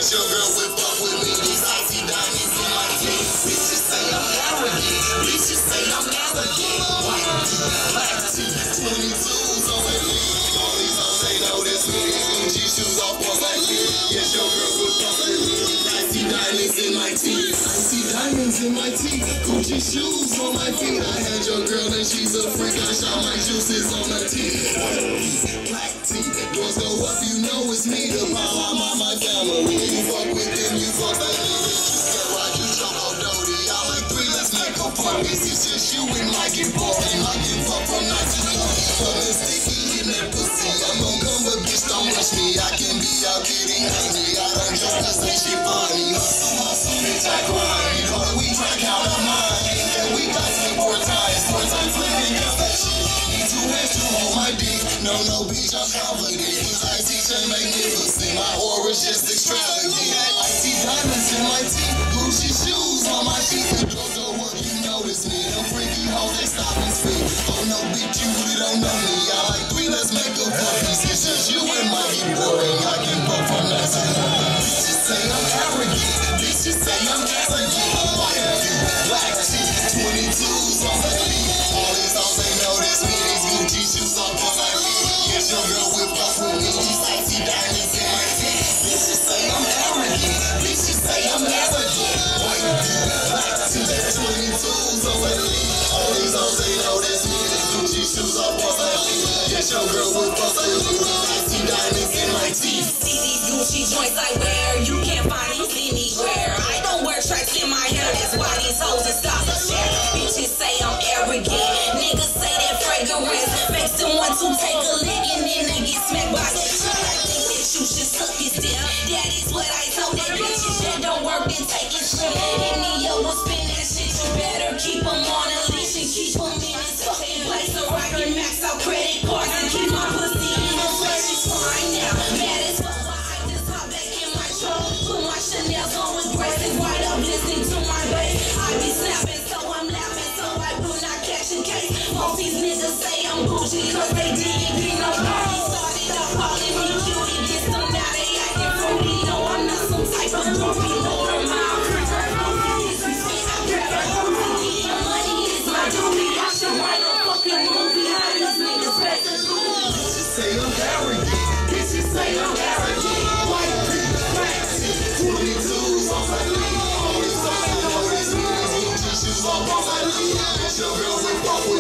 Get your girl whip up with me. These icy diamonds in my teeth. Bitches say I'm arrogant. Bitches say I'm elegant. White tee, black tee, 22s on my feet. All these hoes they notice me. These Gucci shoes off on my feet. Get your girl whip up with me. These icy diamonds in my teeth. Icy diamonds in my teeth. Gucci shoes on my feet. I had your girl and she's a freak. I shot my juices on her teeth. Black tee, doors go up, you know it's me. The power of my family. You fuck with them, you fuck with me. Get rock, you choco doty. Y'all like three, let's make a party. It's just you and Mike and boring. I can fuck from night to morning. Something sticky in that pussy. I'm gon' come, but bitch, don't rush me. I can be out getting angry. I don't joke, cause that shit funny. Hustle, bitch, I grind. But we track out our mind. And we got some more times flipping out that shit. Need 2 hands to hold my dick. No, bitch, I'm confident. Cause I teach and magnificent. My aura's just extravagant. Icy diamonds in my teeth. Gucci shoes on my feet. The doors don't work, you notice me. Them freaky hoes, they stop and speak. Oh no, bitch, you really don't know me. I like 3, let's make a party. It's just you and Mikey boring. I can fuck from that to morning. Bitches say I'm arrogant. Bitches say I'm arrogant. White tee, black tee, 22s on my feet. All these hoes, they notice me. These Gucci shoes off on my feet. Get your girl whip up with me. These icy diamonds in my teeth. Bitches say I'm arrogant. Bitches say I'm arrogant. White tee, black tee, 22s on my feet. All these hoes, they notice me. These Gucci shoes off on my feet. Get your girl whip up with me. These icy diamonds in my teeth. See these Gucci joints I wear, you can't find these anywhere. I don't wear tracks in my hair, that's why these hoes just stop to share. Bitches say I'm arrogant, niggas say that fragrance makes them want to take a lick and then they get smacked by the shit. I think that you should suck his dick. That is what I told that bitch. If that don't work, then take it shit. Any of will spin that shit, you better keep them on a leash and keep them in this fucking place. So I can max out credit cards and keep my pussy in the flesh. It's fine now, mad as fuck. Put my Chanel's on with braces, white up, listening to my bass. I be snapping, so I'm laughing, so I will not catch a case. Most these niggas say I'm bougie, cause they didn't be no party. Started up calling me cutie, get some now they acting fruity. No, I'm not some type of groupie, no, I'm out. Money is my duty, I should write a fucking movie. How these niggas better do. Bitches say I'm arrogant. Bitches say I'm arrogant. White tee, black tee, 22s on my feet. All these hoes, they notice me. These Gucci shoes off on my feet. Get your girl whip up with